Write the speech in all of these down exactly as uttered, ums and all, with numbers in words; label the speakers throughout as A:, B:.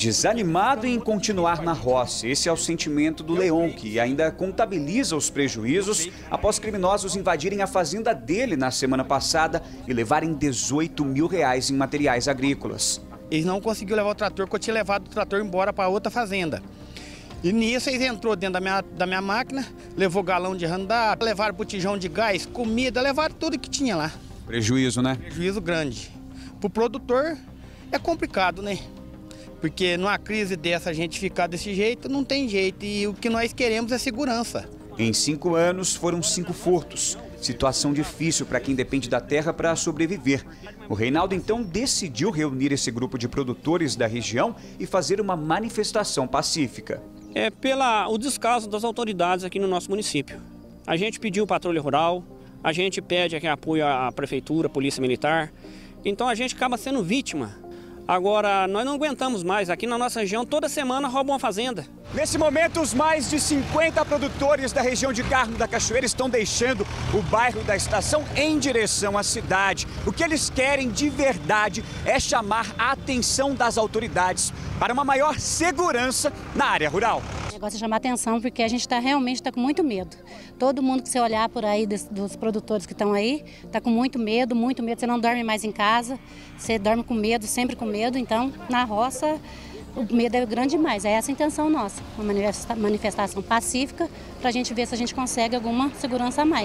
A: Desanimado em continuar na roça, esse é o sentimento do Leon, que ainda contabiliza os prejuízos após criminosos invadirem a fazenda dele na semana passada e levarem dezoito mil reais em materiais agrícolas.
B: Eles não conseguiram levar o trator, porque eu tinha levado o trator embora para outra fazenda. E nisso eles entrou dentro da minha, da minha máquina, levou galão de randar, levaram botijão de gás, comida, levaram tudo que tinha lá.
A: Prejuízo, né?
B: Prejuízo grande. Para o produtor é complicado, né? Porque numa crise dessa a gente ficar desse jeito, não tem jeito. E o que nós queremos é segurança.
A: Em cinco anos foram cinco furtos. Situação difícil para quem depende da terra para sobreviver. O Reinaldo então decidiu reunir esse grupo de produtores da região e fazer uma manifestação pacífica.
C: É pela o descaso das autoridades aqui no nosso município. A gente pediu patrulha rural, a gente pede aqui apoio à prefeitura, à polícia militar. Então a gente acaba sendo vítima. Agora, nós não aguentamos mais. Aqui na nossa região, toda semana roubam uma fazenda.
A: Nesse momento, os mais de cinquenta produtores da região de Carmo da Cachoeira estão deixando o bairro da Estação em direção à cidade. O que eles querem de verdade é chamar a atenção das autoridades para uma maior segurança na área rural.
D: O negócio é chamar atenção porque a gente tá, realmente está com muito medo. Todo mundo que você olhar por aí dos, dos produtores que estão aí, está com muito medo, muito medo. Você não dorme mais em casa, você dorme com medo, sempre com medo. Então, na roça, o medo é grande demais. É essa a intenção nossa, uma manifestação pacífica para a gente ver se a gente consegue alguma segurança a mais.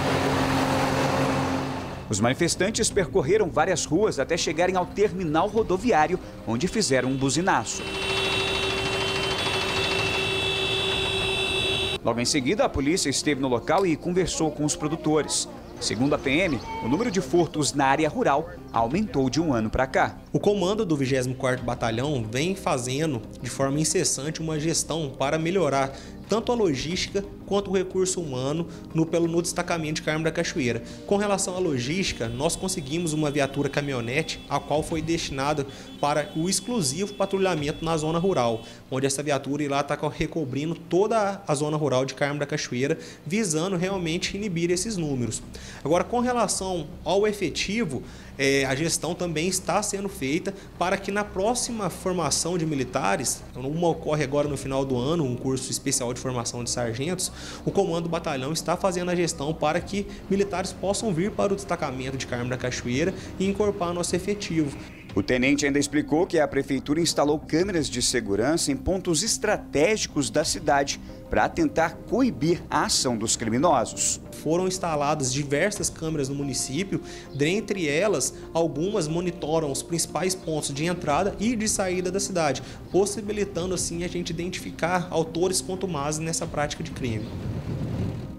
A: Os manifestantes percorreram várias ruas até chegarem ao terminal rodoviário, onde fizeram um buzinaço. Logo em seguida, a polícia esteve no local e conversou com os produtores. Segundo a P M, o número de furtos na área rural aumentou de um ano para cá.
E: O comando do vigésimo quarto Batalhão vem fazendo de forma incessante uma gestão para melhorar tanto a logística quanto o recurso humano no, pelo, no destacamento de Carmo da Cachoeira. Com relação à logística, nós conseguimos uma viatura caminhonete, a qual foi destinada para o exclusivo patrulhamento na zona rural, onde essa viatura irá estar recobrindo toda a zona rural de Carmo da Cachoeira, visando realmente inibir esses números. Agora, com relação ao efetivo, é, a gestão também está sendo feita para que na próxima formação de militares, uma ocorre agora no final do ano, um curso especial de formação de sargentos, o comando do batalhão está fazendo a gestão para que militares possam vir para o destacamento de Carmo da Cachoeira e incorporar nosso efetivo.
A: O tenente ainda explicou que a prefeitura instalou câmeras de segurança em pontos estratégicos da cidade para tentar coibir a ação dos criminosos.
E: Foram instaladas diversas câmeras no município, dentre elas, algumas monitoram os principais pontos de entrada e de saída da cidade, possibilitando assim a gente identificar autores contumazes nessa prática de crime.